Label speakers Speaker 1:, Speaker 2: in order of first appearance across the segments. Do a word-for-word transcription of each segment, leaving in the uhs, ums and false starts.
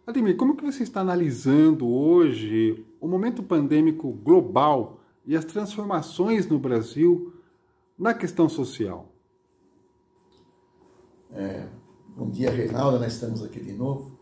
Speaker 1: Ademir, como que você está analisando hoje o momento pandêmico global e as transformações no Brasil na questão social?
Speaker 2: É, bom dia, Reinaldo, nós estamos aqui de novo.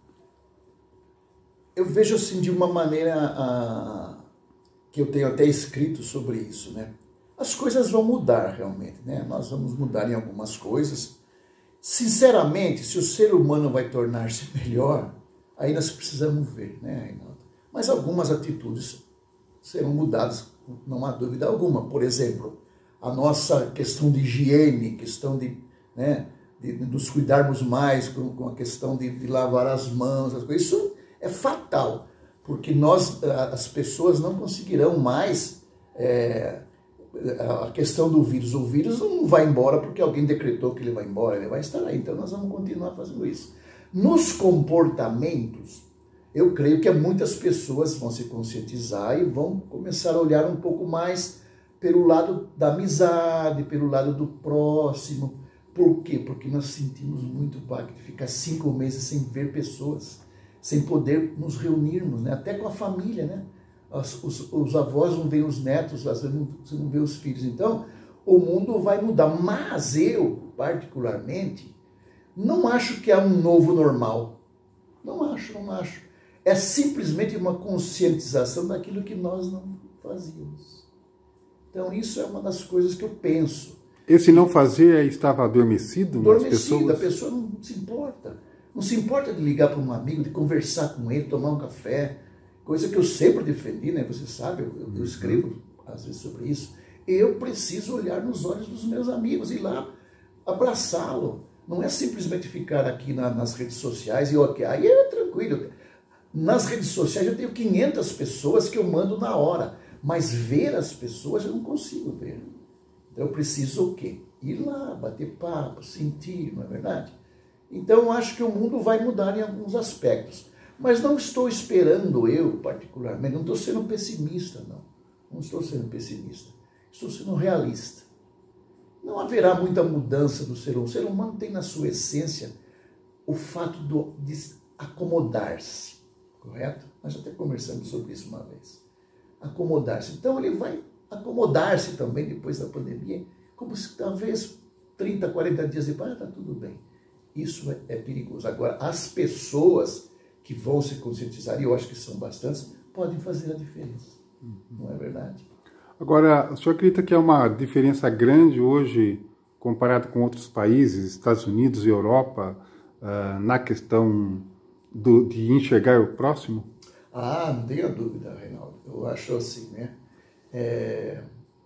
Speaker 2: Eu vejo assim de uma maneira a, que eu tenho até escrito sobre isso, né? As coisas vão mudar realmente, né? Nós vamos mudar em algumas coisas. Sinceramente, se o ser humano vai tornar-se melhor, aí nós precisamos ver, né, Reinaldo? Mas algumas atitudes serão mudadas, não há dúvida alguma. Por exemplo, a nossa questão de higiene, questão de, né, de, de nos cuidarmos mais com, com a questão de, de lavar as mãos, as coisas. Isso é fatal, porque nós, as pessoas não conseguirão mais é, a questão do vírus. O vírus não vai embora porque alguém decretou que ele vai embora, ele vai estar aí. Então nós vamos continuar fazendo isso. Nos comportamentos, eu creio que muitas pessoas vão se conscientizar e vão começar a olhar um pouco mais pelo lado da amizade, pelo lado do próximo. Por quê? Porque nós sentimos muito impacto de ficar cinco meses sem ver pessoas, sem poder nos reunirmos, né? Até com a família, né? Os, os, os avós não veem os netos, às vezes não, você não vê os filhos. Então, o mundo vai mudar. Mas eu, particularmente, não acho que é um novo normal. Não acho, não acho. É simplesmente uma conscientização daquilo que nós não fazíamos. Então, isso é uma das coisas que eu penso.
Speaker 1: Esse não fazer estava adormecido nas pessoas?
Speaker 2: Adormecido, a pessoa não se importa. Não se importa de ligar para um amigo, de conversar com ele, tomar um café. Coisa que eu sempre defendi, né? Você sabe, eu, eu escrevo às vezes sobre isso. Eu preciso olhar nos olhos dos meus amigos, ir lá abraçá-lo. Não é simplesmente ficar aqui na, nas redes sociais e ok, aí é tranquilo. Nas redes sociais eu tenho quinhentas pessoas que eu mando na hora, mas ver as pessoas eu não consigo ver. Então eu preciso o quê? Ir lá, bater papo, sentir, não é verdade? Então eu acho que o mundo vai mudar em alguns aspectos. Mas não estou esperando eu, particularmente, não estou sendo pessimista, não. Não estou sendo pessimista. Estou sendo realista. Não haverá muita mudança do ser humano. O ser humano tem na sua essência o fato do, de acomodar-se, correto? Nós já até conversamos sobre isso uma vez. Acomodar-se. Então ele vai acomodar-se também depois da pandemia, como se talvez trinta, quarenta dias depois, ah, está tudo bem. Isso é, é perigoso. Agora, as pessoas que vão se conscientizar, e eu acho que são bastantes, podem fazer a diferença. Não é verdade?
Speaker 1: Agora, o senhor acredita que há uma diferença grande hoje, comparado com outros países, Estados Unidos e Europa, uh, na questão do, de enxergar o próximo?
Speaker 2: Ah, não tenha dúvida, Reinaldo. Eu acho assim, né? É...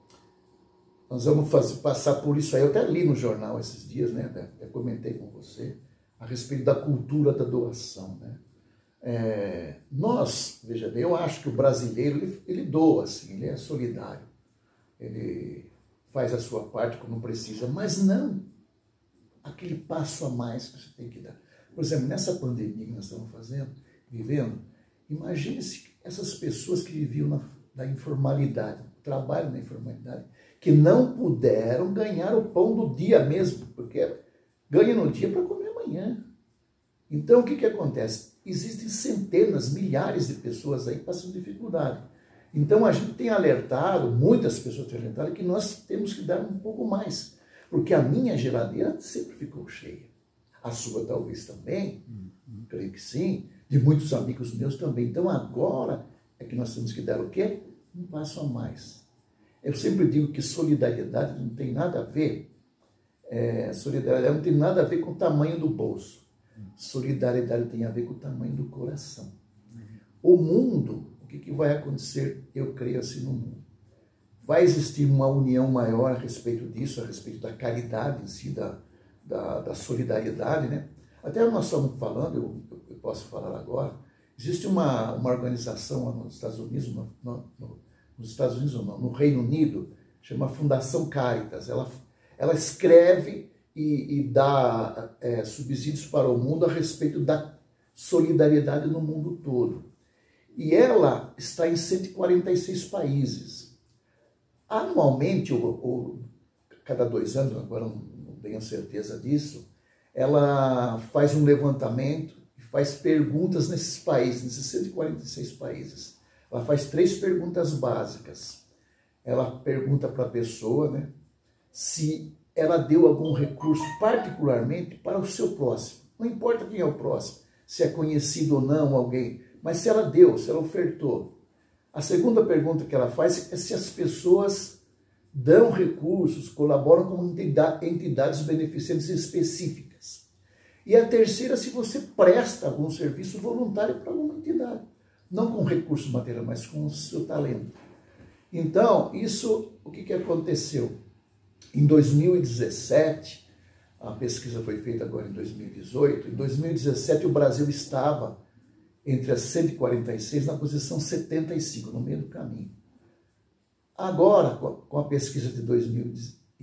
Speaker 2: Nós vamos fazer, passar por isso aí. Eu até li no jornal esses dias, né? Até comentei com você a respeito da cultura da doação, né? É, nós, veja bem, eu acho que o brasileiro, ele, ele doa, assim, ele é solidário, ele faz a sua parte quando precisa, mas não aquele passo a mais que você tem que dar. Por exemplo, nessa pandemia que nós estamos fazendo, vivendo, imagine-se essas pessoas que viviam na, na informalidade, trabalham na informalidade, que não puderam ganhar o pão do dia mesmo, porque ganha no dia para comer amanhã. Então, o que, que acontece? Existem centenas, milhares de pessoas aí passando dificuldade. Então, a gente tem alertado, muitas pessoas têm alertado, que nós temos que dar um pouco mais. Porque a minha geladeira sempre ficou cheia. A sua talvez também, uhum. Creio que sim. De muitos amigos meus também. Então, agora é que nós temos que dar o quê? Um passo a mais. Eu sempre digo que solidariedade não tem nada a ver, é, solidariedade não tem nada a ver com o tamanho do bolso. Solidariedade tem a ver com o tamanho do coração. O mundo, o que, que vai acontecer, eu creio assim no mundo? Vai existir uma união maior a respeito disso, a respeito da caridade em si, da, da, da solidariedade, né? Até nós estamos falando, eu, eu posso falar agora, existe uma, uma organização lá nos Estados Unidos, no, no, no, nos Estados Unidos não, no Reino Unido, chama Fundação Caritas. Ela, ela escreve e, e dá é, subsídios para o mundo a respeito da solidariedade no mundo todo. E ela está em cento e quarenta e seis países. Anualmente, ou, ou cada dois anos, agora não tenho certeza disso, ela faz um levantamento, faz perguntas nesses países, nesses cento e quarenta e seis países. Ela faz três perguntas básicas. Ela pergunta para a pessoa, né, se ela deu algum recurso particularmente para o seu próximo. Não importa quem é o próximo, se é conhecido ou não alguém, mas se ela deu, se ela ofertou. A segunda pergunta que ela faz é se as pessoas dão recursos, colaboram com entidades beneficentes específicas. E a terceira, se você presta algum serviço voluntário para alguma entidade. Não com recurso material, mas com o seu talento. Então, isso, o que, que aconteceu? Em dois mil e dezessete, a pesquisa foi feita agora em dois mil e dezoito, em dois mil e dezessete o Brasil estava entre as cento e quarenta e seis na posição setenta e cinco, no meio do caminho. Agora, com a pesquisa de dois mil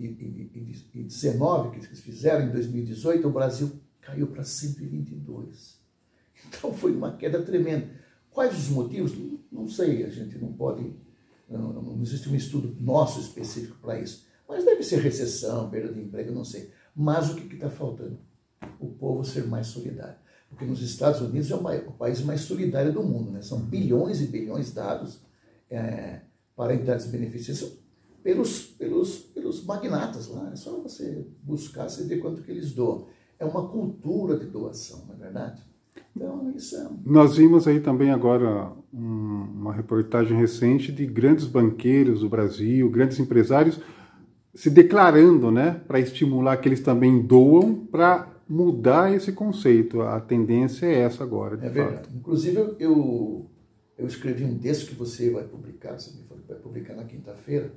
Speaker 2: e dezenove que eles fizeram, em dois mil e dezoito, o Brasil caiu para cento e vinte e dois. Então foi uma queda tremenda. Quais os motivos? Não sei, a gente não pode, não, não existe um estudo nosso específico para isso. Mas deve ser recessão, perda de emprego, não sei. Mas o que está faltando? O povo ser mais solidário. Porque nos Estados Unidos é o, maior, o país mais solidário do mundo, né? São bilhões e bilhões dados é, para entidades beneficentes pelos, pelos, pelos magnatas lá. É só você buscar, você ver quanto que eles doam. É uma cultura de doação, não é verdade? Então, isso é...
Speaker 1: Nós vimos aí também agora um, uma reportagem recente de grandes banqueiros do Brasil, grandes empresários, se declarando, né, para estimular que eles também doam, para mudar esse conceito. A tendência é essa agora, de
Speaker 2: É
Speaker 1: fato.
Speaker 2: verdade. Inclusive, eu, eu escrevi um texto que você vai publicar, você me falou que vai publicar na quinta-feira.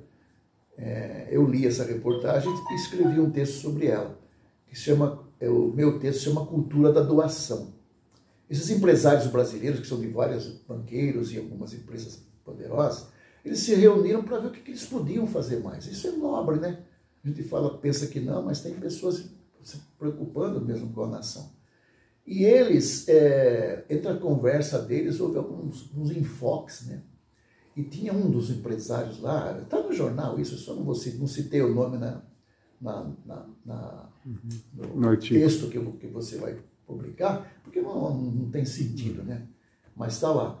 Speaker 2: É, eu li essa reportagem e escrevi um texto sobre ela, que chama, é, o meu texto chama Cultura da Doação. Esses empresários brasileiros, que são de vários banqueiros e algumas empresas poderosas, eles se reuniram para ver o que, que eles podiam fazer mais. Isso é nobre, né? A gente fala, pensa que não, mas tem pessoas se preocupando mesmo com a nação. E eles, é, entre a conversa deles, houve alguns, alguns enfoques, né? E tinha um dos empresários lá, está no jornal isso, eu só não, vou, não citei o nome na, na, na, na, no, no texto que, que você vai publicar, porque não, não tem sentido, né? Mas está lá.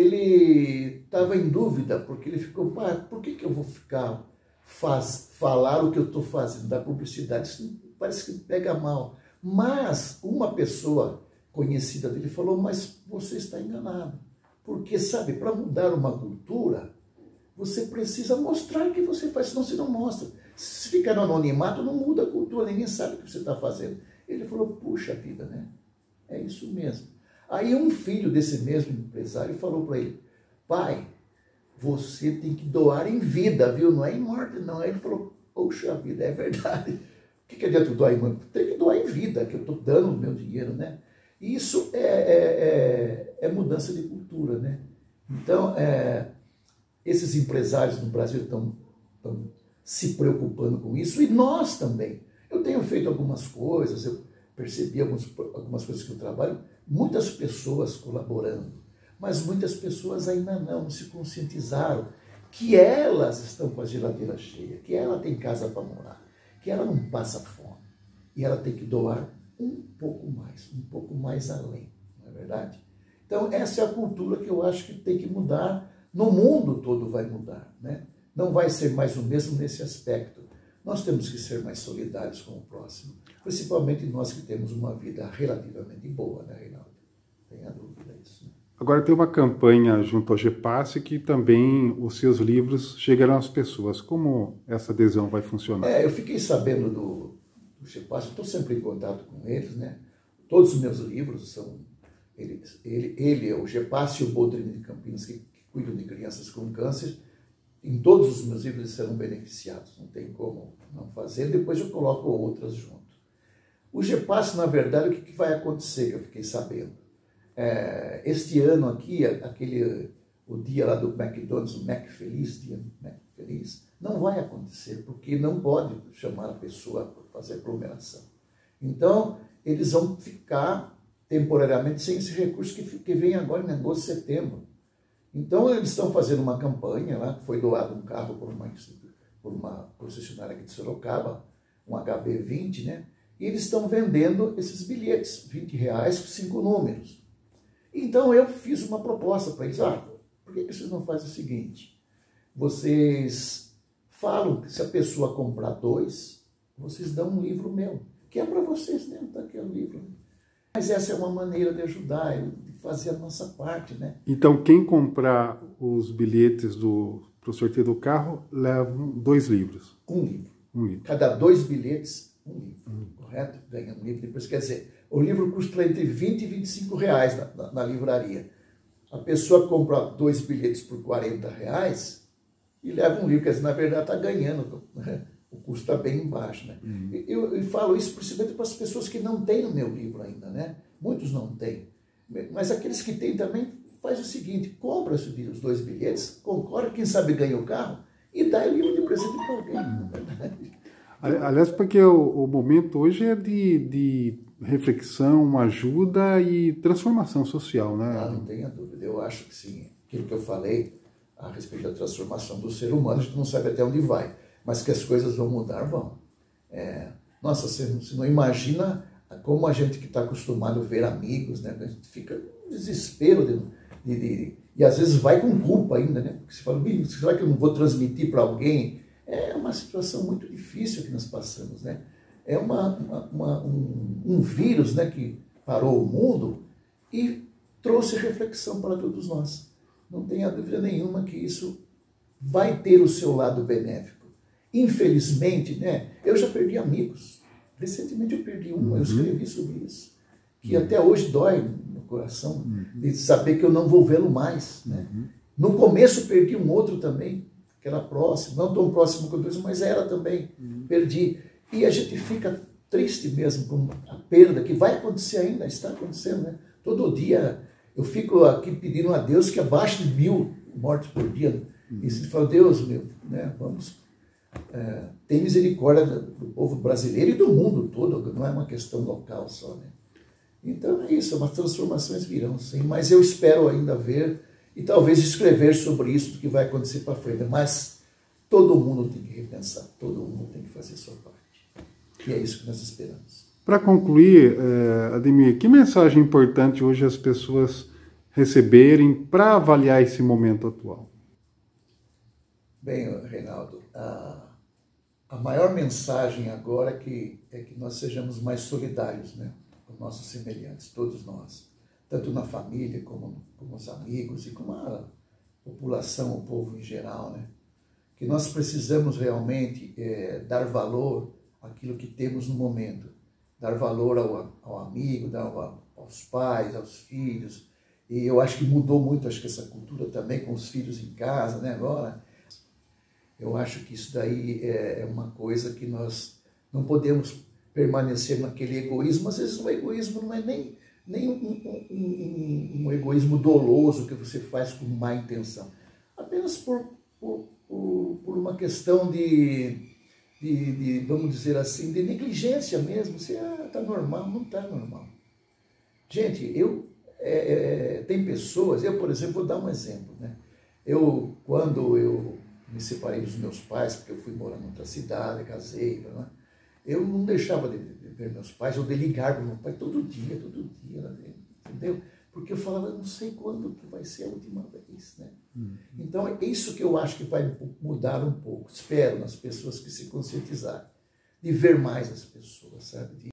Speaker 2: Ele estava em dúvida, porque ele ficou, pá, por que, que eu vou ficar, faz, falar o que eu estou fazendo, da publicidade? Isso parece que pega mal. Mas uma pessoa conhecida dele falou, mas você está enganado. Porque, sabe, para mudar uma cultura, você precisa mostrar o que você faz, senão você não mostra. Se ficar no anonimato, não muda a cultura, ninguém sabe o que você está fazendo. Ele falou, puxa vida, né? É isso mesmo. Aí um filho desse mesmo empresário falou para ele, pai, você tem que doar em vida, viu? Não é em morte, não. Aí ele falou, poxa vida, é verdade. O que, que adianta doar em morte? Tem que doar em vida, que eu estou dando o meu dinheiro, né? E isso é, é, é, é mudança de cultura, né? Então, é, esses empresários no Brasil estão se preocupando com isso, e nós também. Eu tenho feito algumas coisas, eu percebi alguns, algumas coisas que eu trabalho, muitas pessoas colaborando, mas muitas pessoas ainda não, não se conscientizaram que elas estão com a geladeira cheia, que ela tem casa para morar, que ela não passa fome, e ela tem que doar um pouco mais, um pouco mais além, não é verdade? Então, essa é a cultura que eu acho que tem que mudar, no mundo todo vai mudar, né? Não vai ser mais o mesmo nesse aspecto. Nós temos que ser mais solidários com o próximo, principalmente nós que temos uma vida relativamente boa, né, Reinaldo? Tenha dúvida disso. Né?
Speaker 1: Agora tem uma campanha junto ao GEPASSE que também os seus livros chegarão às pessoas. Como essa adesão vai funcionar?
Speaker 2: É, eu fiquei sabendo do, do GEPASSE, estou sempre em contato com eles, né? Todos os meus livros são... Ele, ele, ele é o GEPASSE e o Boldrini de Campinas, que, que cuidam de crianças com câncer. Em todos os meus livros eles serão beneficiados, não tem como não fazer, depois eu coloco outras junto. O GEPASSE, na verdade, o que, que vai acontecer, eu fiquei sabendo. É, este ano aqui, aquele, o dia lá do McDonald's, o Mac Feliz, dia Mac Feliz, não vai acontecer, porque não pode chamar a pessoa para fazer aglomeração. Então, eles vão ficar temporariamente sem esse recurso que, que vem agora em agosto, setembro. Então, eles estão fazendo uma campanha lá, foi doado um carro por uma, por uma concessionária aqui de Sorocaba, um H B vinte, né? E eles estão vendendo esses bilhetes, vinte reais com cinco números. Então eu fiz uma proposta para eles. Ah, por que vocês não fazem o seguinte? Vocês falam que se a pessoa comprar dois, vocês dão um livro meu, que é para vocês mesmo, tá aqui o livro. Mas essa é uma maneira de ajudar, de fazer a nossa parte, né?
Speaker 1: Então, quem comprar os bilhetes do para o sorteio do carro, leva dois livros.
Speaker 2: Um livro.
Speaker 1: Um livro.
Speaker 2: Cada dois bilhetes, um livro. Hum. Correto? Ganha um livro. Depois, quer dizer, o livro custa entre vinte e vinte e cinco reais na, na, na livraria. A pessoa compra dois bilhetes por quarenta reais e leva um livro. Quer dizer, na verdade, está ganhando. Né? O custo está bem embaixo. Né? Hum. Eu, eu falo isso principalmente para as pessoas que não têm o meu livro ainda. Né? Muitos não têm. Mas aqueles que têm também, faz o seguinte, compra os dois bilhetes, concorre, quem sabe ganha o carro e dá o livro de presente para alguém, na verdade.
Speaker 1: Aliás, porque o, o momento hoje é de, de reflexão, ajuda e transformação social, né?
Speaker 2: Ah, não tenha dúvida. Eu acho que sim. Aquilo que eu falei a respeito da transformação do ser humano, a gente não sabe até onde vai, mas que as coisas vão mudar, vão. É, nossa, você, você não imagina como a gente que está acostumado a ver amigos, né? A gente fica no desespero de... De, de, e às vezes vai com culpa ainda, né? Porque você fala, será que eu não vou transmitir para alguém? É uma situação muito difícil que nós passamos, né? É uma, uma, uma, um, um vírus, né, que parou o mundo e trouxe reflexão para todos nós. Não tenha dúvida nenhuma que isso vai ter o seu lado benéfico. Infelizmente, né, eu já perdi amigos. Recentemente eu perdi um, eu escrevi sobre isso, que até hoje dói no coração, de saber que eu não vou vê-lo mais. Né? No começo perdi um outro também, que era próximo, não tão próximo quanto isso, mas era também, perdi. E a gente fica triste mesmo com a perda, que vai acontecer ainda, está acontecendo. Né? Todo dia eu fico aqui pedindo a Deus que abaixo de mil mortes por dia. E se fala, Deus, meu, né, vamos... É, ter misericórdia do povo brasileiro e do mundo todo, não é uma questão local só, né? Então é isso, as transformações virão, sim, mas eu espero ainda ver e talvez escrever sobre isso, do que vai acontecer para frente, mas todo mundo tem que repensar, todo mundo tem que fazer a sua parte, e é isso que nós esperamos.
Speaker 1: Para concluir, eh, Ademir, que mensagem importante hoje as pessoas receberem para avaliar esse momento atual?
Speaker 2: Bem, Reinaldo, a, a maior mensagem agora é que, é que nós sejamos mais solidários, né, com nossos semelhantes, todos nós, tanto na família como com os amigos e com a população, o povo em geral, né, que nós precisamos realmente é, dar valor àquilo que temos no momento, dar valor ao, ao amigo, dar ao, aos pais, aos filhos, e eu acho que mudou muito, acho que essa cultura também com os filhos em casa, né, agora. Eu acho que isso daí é uma coisa que nós não podemos permanecer naquele egoísmo. Às vezes o egoísmo não é nem, nem um, um, um, um egoísmo doloso que você faz com má intenção. Apenas por, por, por, por uma questão de, de, de, vamos dizer assim, de negligência mesmo. Você, ah, está normal, não está normal. Gente, eu, é, é, tem pessoas, eu, por exemplo, vou dar um exemplo. Né? Eu, quando eu... me separei dos meus pais, porque eu fui morar em outra cidade, casei, né? Eu não deixava de ver meus pais, ou de ligar para meu pai todo dia, todo dia, entendeu? Porque eu falava, eu não sei quando que vai ser a última vez, né? Uhum. Então, é isso que eu acho que vai mudar um pouco, espero, nas pessoas que se conscientizarem, de ver mais as pessoas, sabe? De